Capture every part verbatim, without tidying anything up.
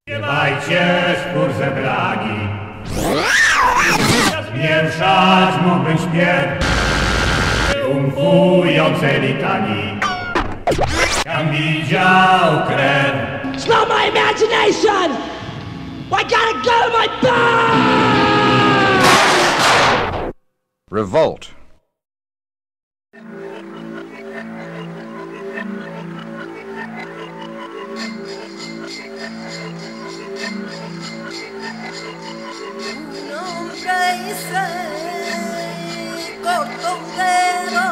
Śpiewajcie spór zebrani, zmieszać mógłbym śpiew triumfującej litanii. Tam widział krew. It's not my imagination! I gotta go to my bar! Revolt. Un hombre se cortó un dedo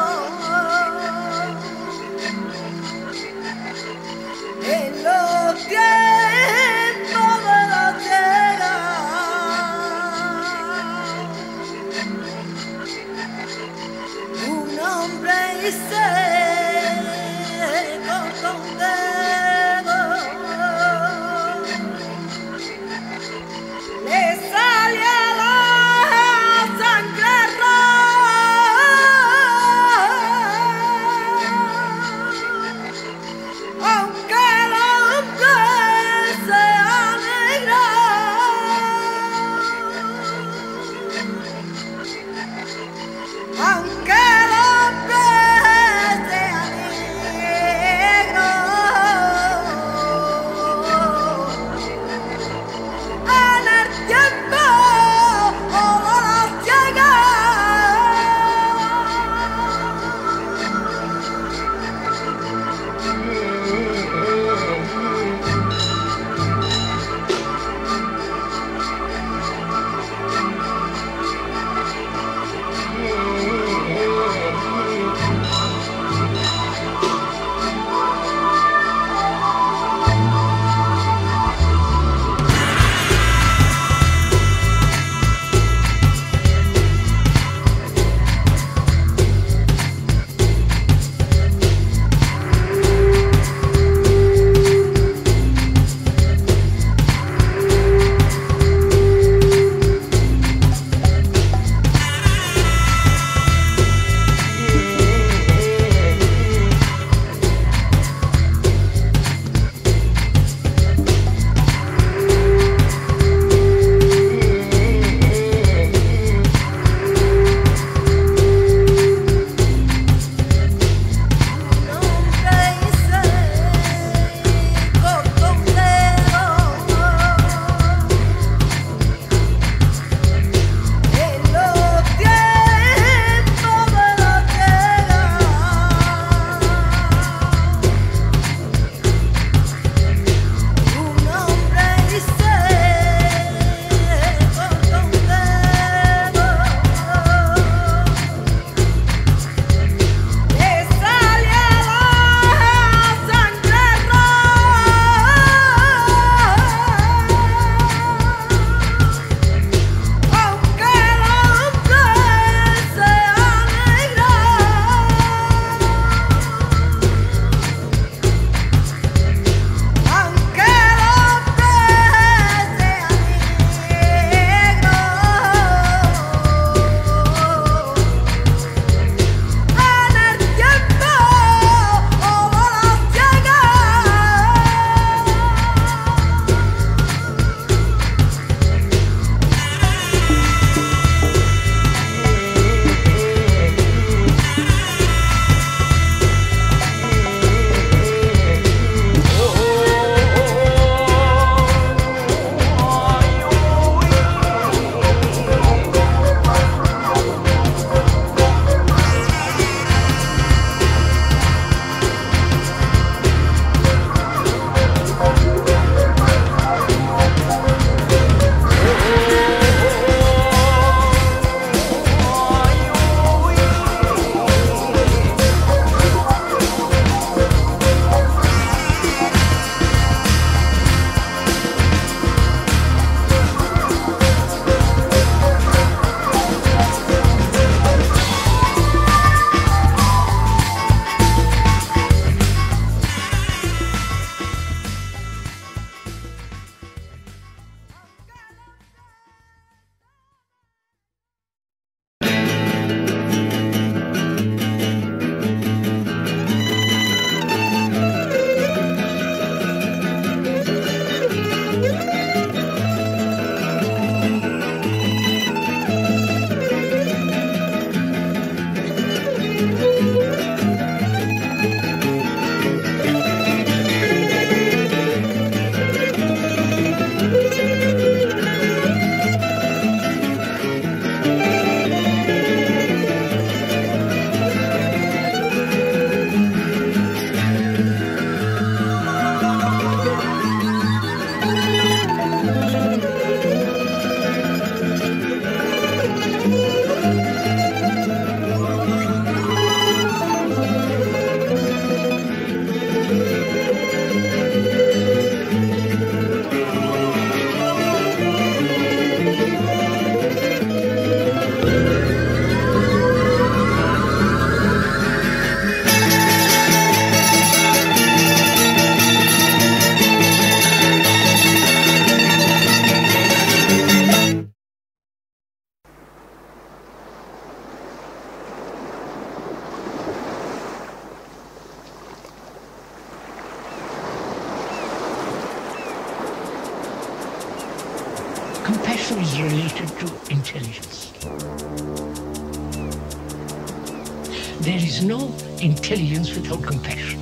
en los tiempos de la tierra. Un hombre se cortó un dedo also is related to intelligence. There is no intelligence without compassion.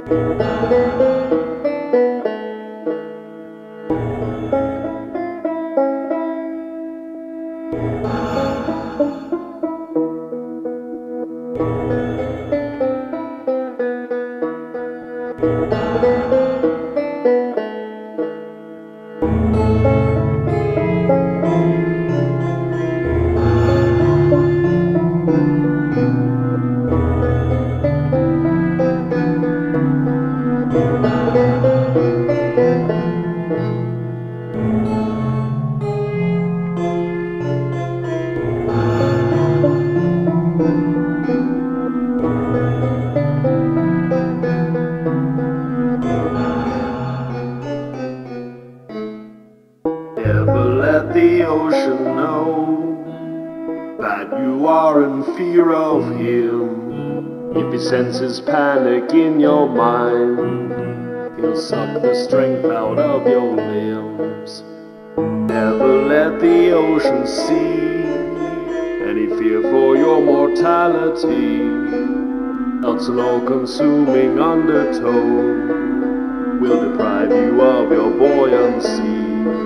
Never let the ocean know that you are in fear of him. If he senses panic in your mind, he'll suck the strength out of your limbs. Never let the ocean see any fear for your mortality, else an all-consuming undertow will deprive you of your buoyancy.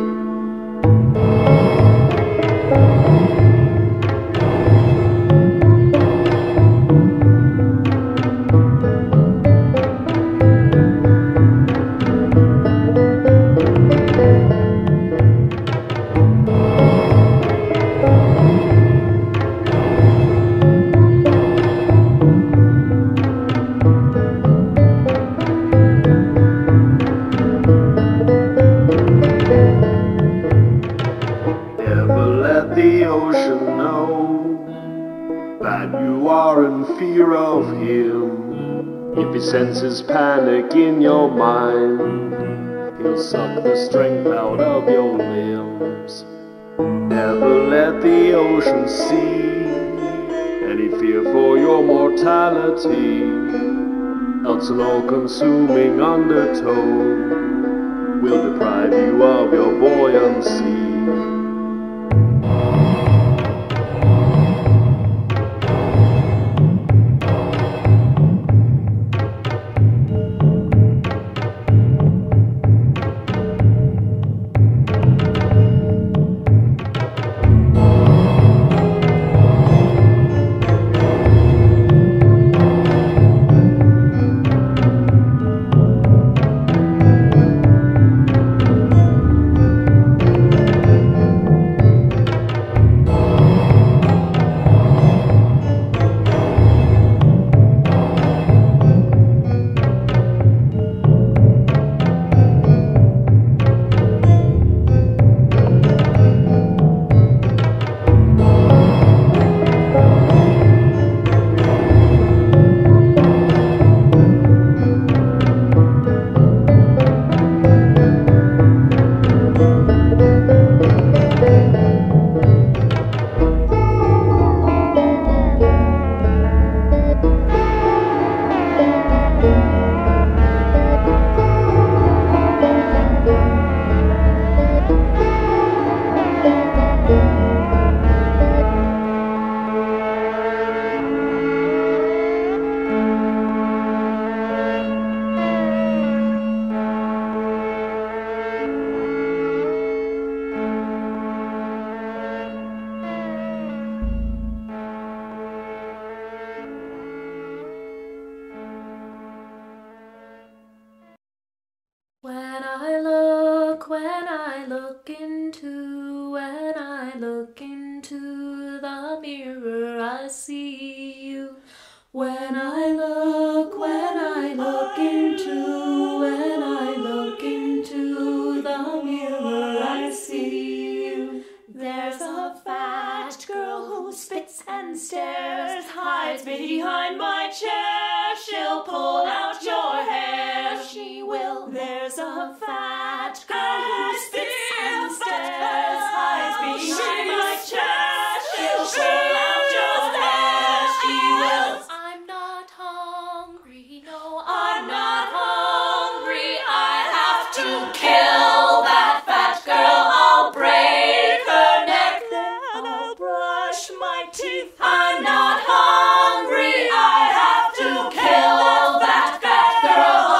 The ocean know that you are in fear of him. If he senses panic in your mind, he'll suck the strength out of your limbs. Never let the ocean see any fear for your mortality, else an all-consuming undertow will deprive you of your buoyancy. When I look, when I look into, when I look into the mirror, I see you. When I look, when I look into, when I look into the mirror, I see you. There's a fat girl who spits and stares, hides behind my chair. She'll pull out your hair, she will. There's a fat girl who spits and stares, hides behind my chair. She'll pull out your hair, she will. I'm not hungry, no, I'm not hungry. I have to kill that fat girl. I'll break her neck, then I'll brush my teeth. I'm not hungry. I have to kill that fat girl.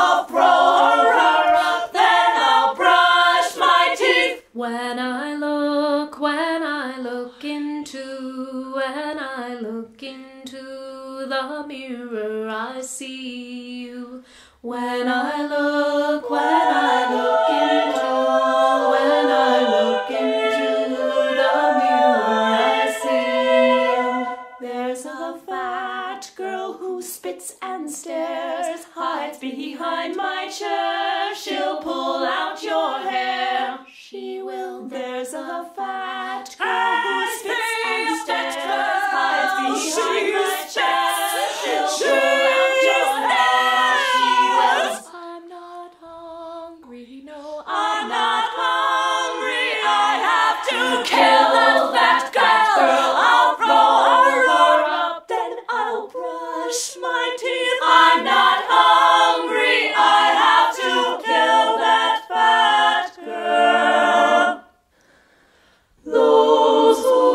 mirror I see you. When I look, when I look into, when I look into the mirror I see you. There's a fat girl who spits and stares, hides behind my chair. She'll pull out your hair. She will. There's a fat girl who spits and stares, hides behind my chair. She'll pull out your hair. She will. I'm not hungry, no, I'm not hungry. I have to kill that girl. I'll roll her up, then I'll brush my teeth. I'm not hungry. I have to kill that fat girl. Those who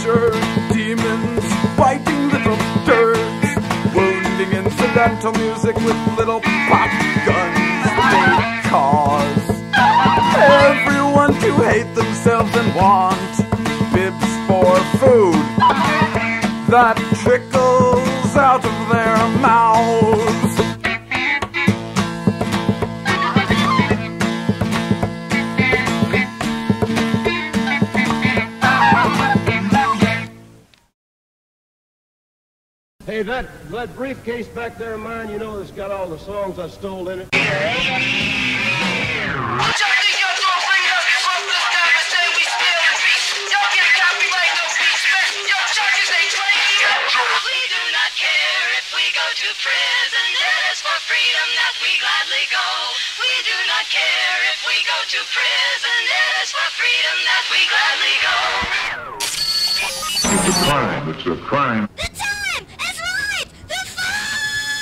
dirt, demons biting little dirt, wounding incidental music with little pop guns they cause everyone to hate themselves and want bibs for food that trickles out of their mouths. Hey, that, that briefcase back there of mine, you know, it's got all the songs I stole in it. To prison, it is for freedom that we gladly go. We do not care if we go to prison, it is for freedom that we gladly go. It's a crime, it's a crime. The time is right! The fight!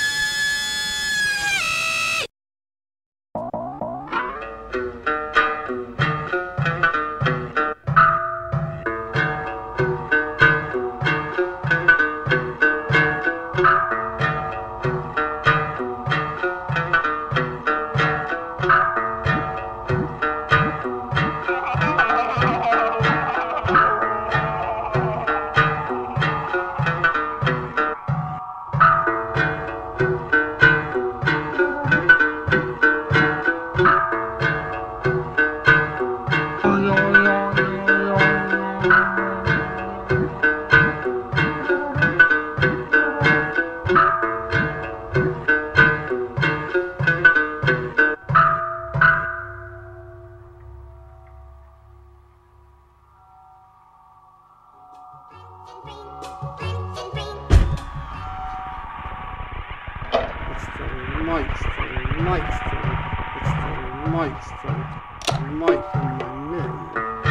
Mike's thing, Mike's thing, it's the Mike's thing, Mike and my name.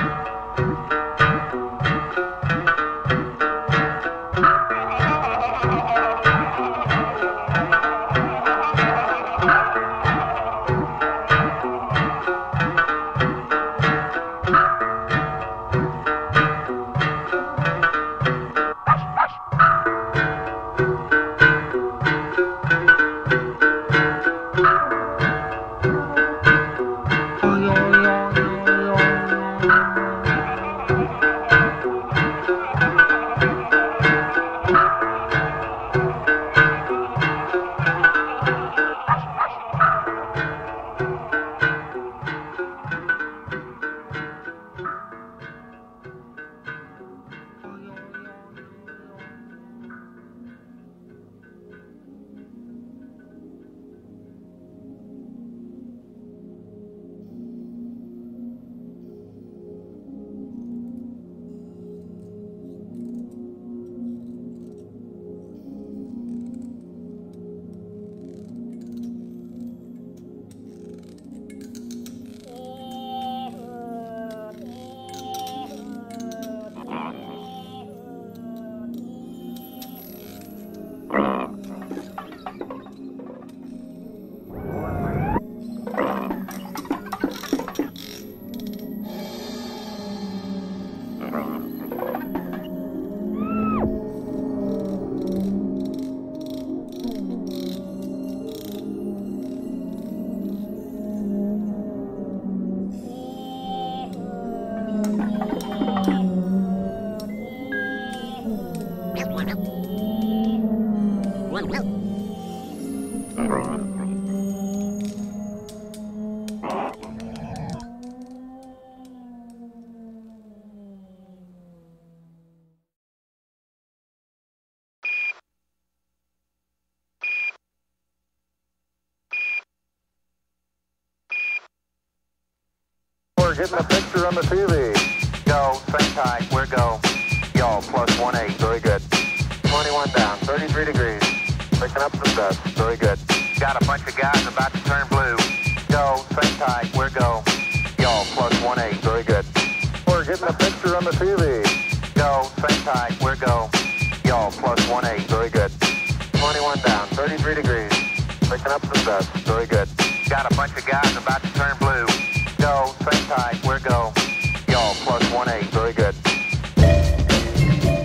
Getting a picture on the T V. Go, same time, we're go. Y'all, plus one eight, very good. twenty-one down, thirty-three degrees. Picking up some dust, very good. Got a bunch of guys about to turn blue. Go, same time, we're go. Y'all, plus one eight, very good. We're getting a picture on the T V. Go, same time, we're go. Y'all, plus one eight, very good. twenty-one down, thirty-three degrees. Picking up some dust, very good. Got a bunch of guys about to turn blue. Go, same time, we're go. Y'all, plus one eight, very good.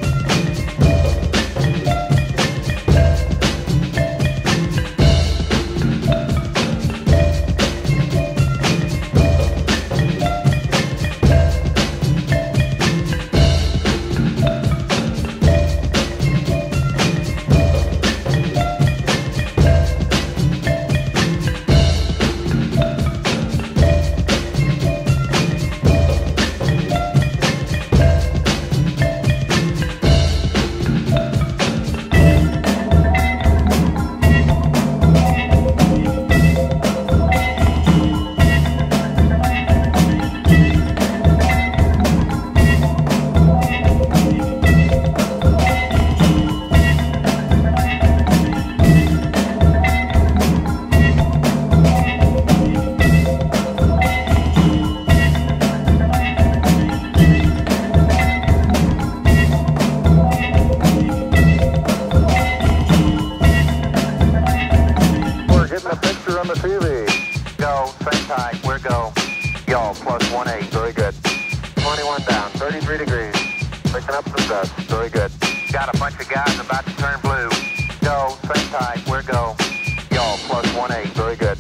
on the T V. Go, same time, we're go. Y'all, plus one eight, very good. twenty-one down, thirty-three degrees. Picking up some dust, very good. Got a bunch of guys about to turn blue. Go, same time, we're go. Y'all, plus one eight, very good.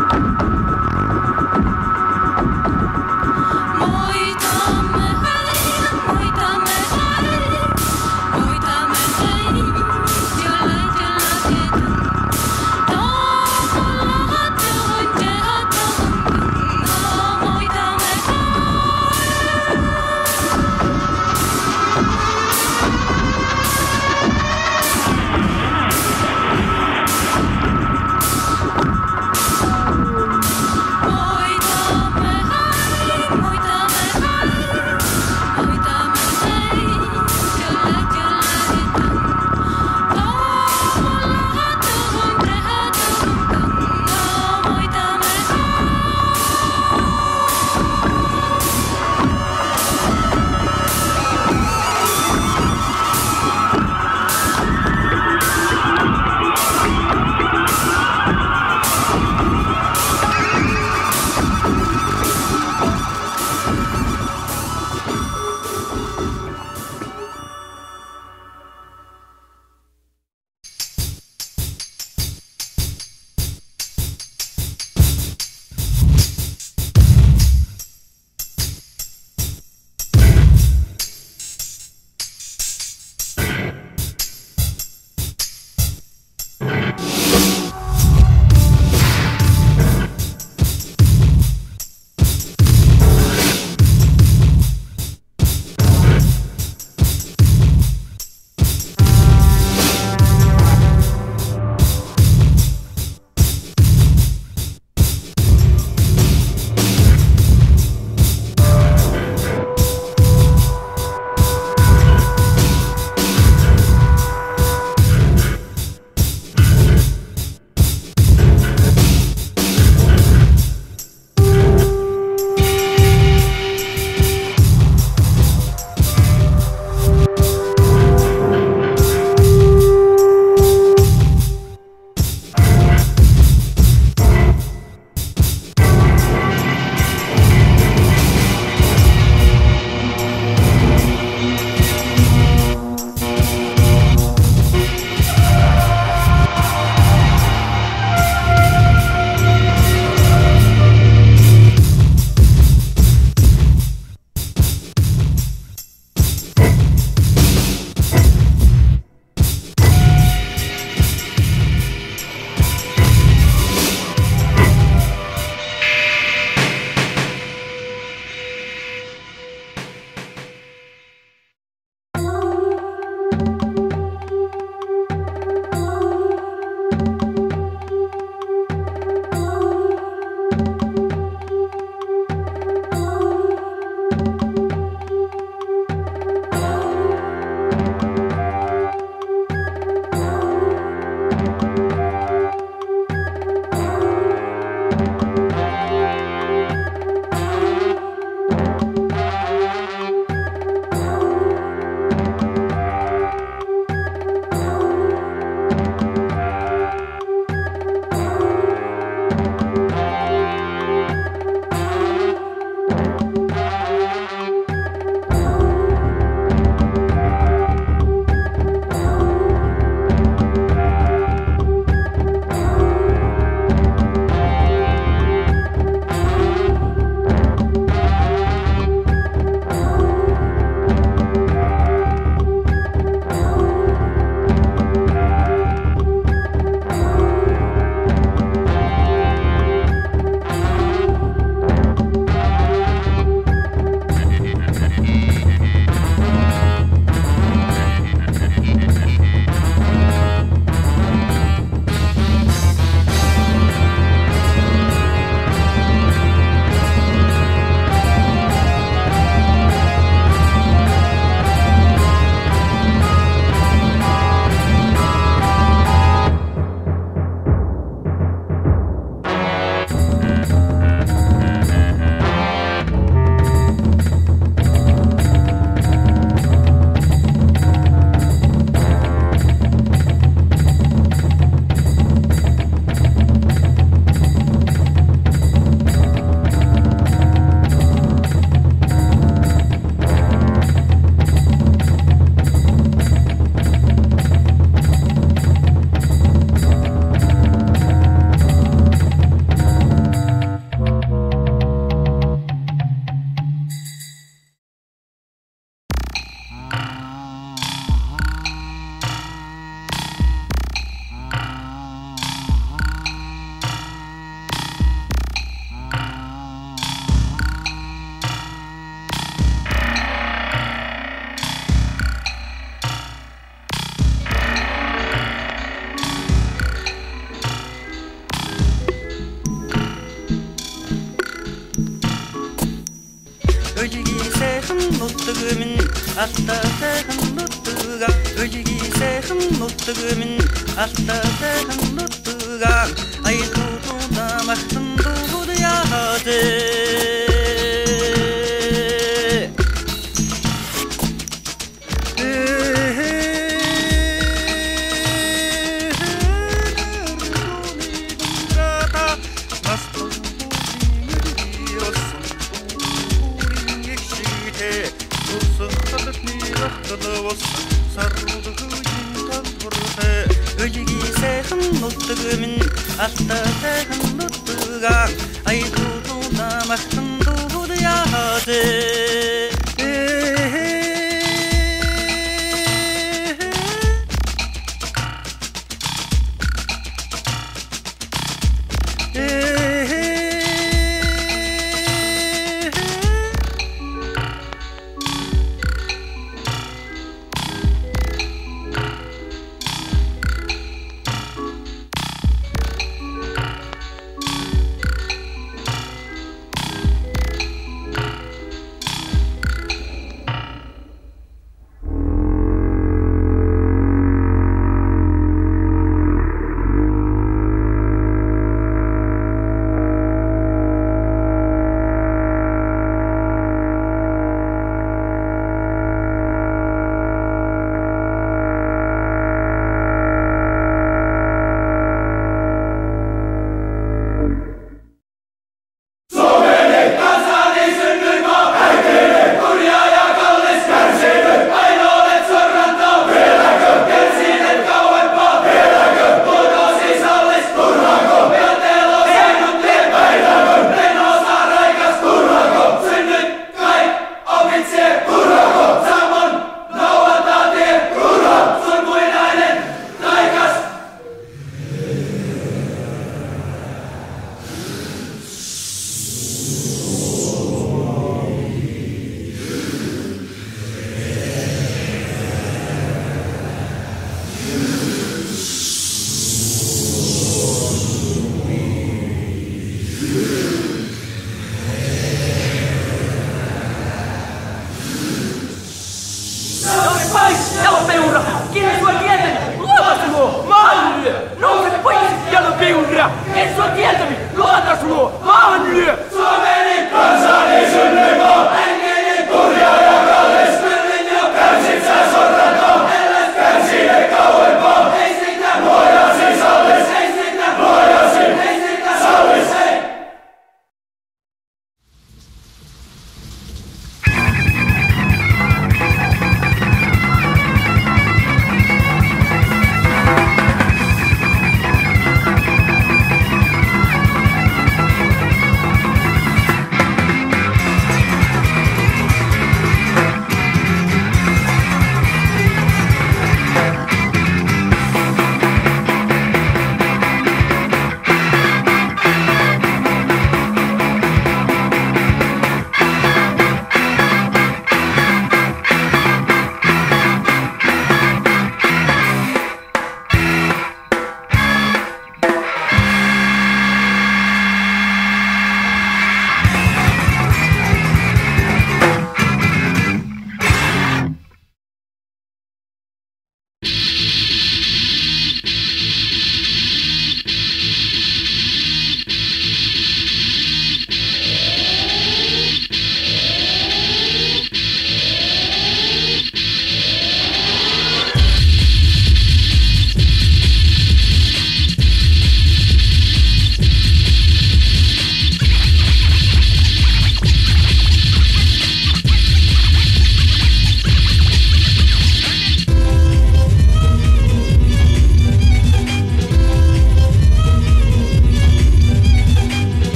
Moi 못뜨금은 아따새한 못뜨가 의기새한 못뜨금은 아따새한 못뜨가 아이도도 남았던 도도야 하대 의기새한 못뜨금은 아따새한 못뜨가 아이도도 남았던 도도야 하대 Et sua tieltäni, luota suo, maahan lyö! Suomeni kansani synnymaa, henkeni kurja ja kallis. Kyllin jo kärsit sä sorraton, ellei kärsine kauempaa. Ei sitä luojasi sallis, ei sitä luojasi, ei sitä sallis, ei.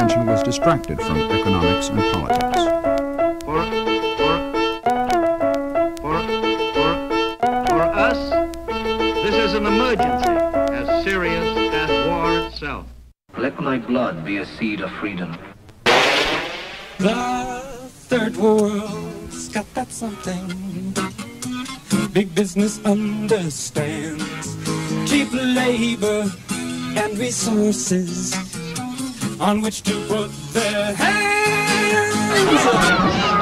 attention was distracted from economics and politics. For, for, for, for, for us, this is an emergency as serious as war itself. Let my blood be a seed of freedom. The third world's got that something big business understands. Cheap labor and resources on which to put their hands.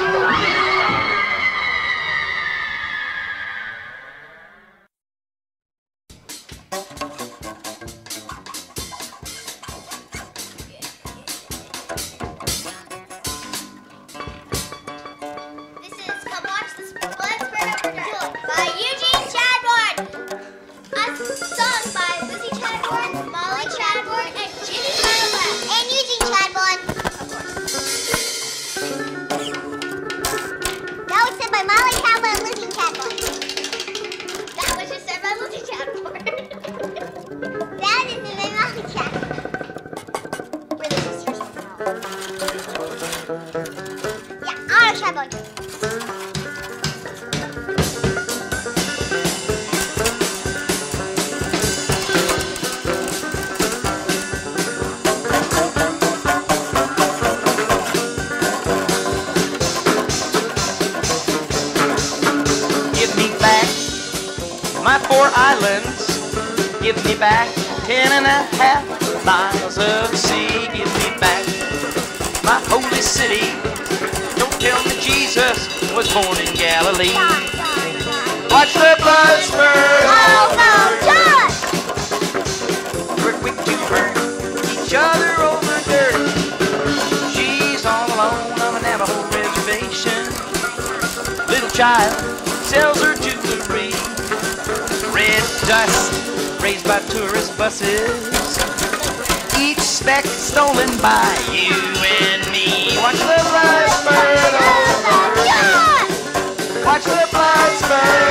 Give me back ten and a half miles of sea. Give me back my holy city. Don't tell me Jesus was born in Galilee. Watch the blood spurt over. We're quick to hurt each other over dirt. She's all alone on a Navajo reservation. Little child sells her jewelry. Red dust raised by tourist buses, each speck stolen by you and me. Watch the blood spurt over. Watch the blood spurt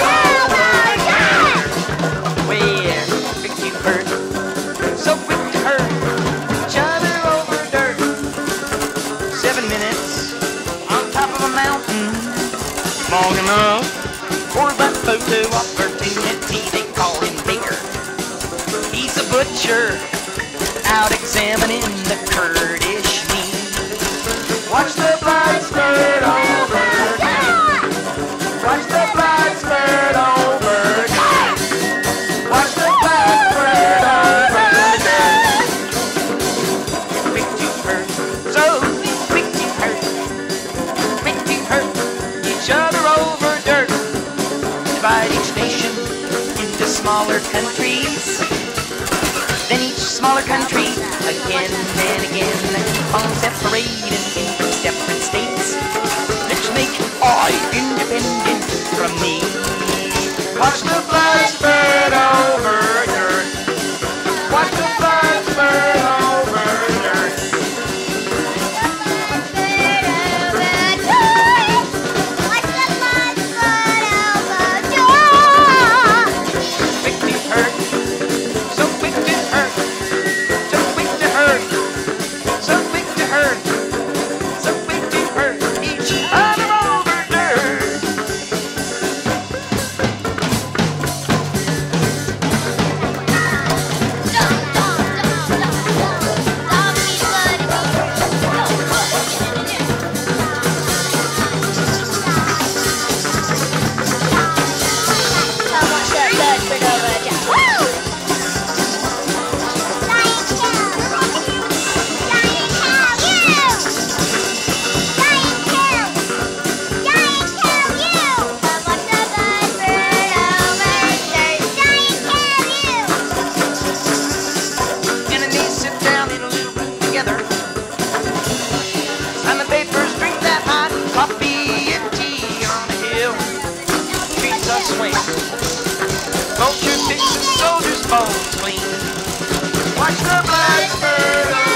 over. We're quick to hurt, so quick to hurt each other over dirt. Seven minutes on top of a mountain, long enough for that photo opportunity. They call him Baker. He's a butcher, out examining the Kurdish meat. Watch the blood spurt over. Watch the blood spurt over. Watch the blood spurt over. Quick to hurt, so quick to hurt. Quick to hurt each other over dirt. Divide each nation into smaller countries. Then each smaller country, again and again, keep on separating into separate states. Let's make I independent from me. Watch the blood spurt over dirt. Watch the blood spurt over dirt. Watch the blood spurt over dirt. Quick to hurt. So quick to hurt, so quick to hurt, so quick to hurt, so quick to hurt each other over dirt. Vulture picks and soldiers' bones clean. Watch the blood spurt.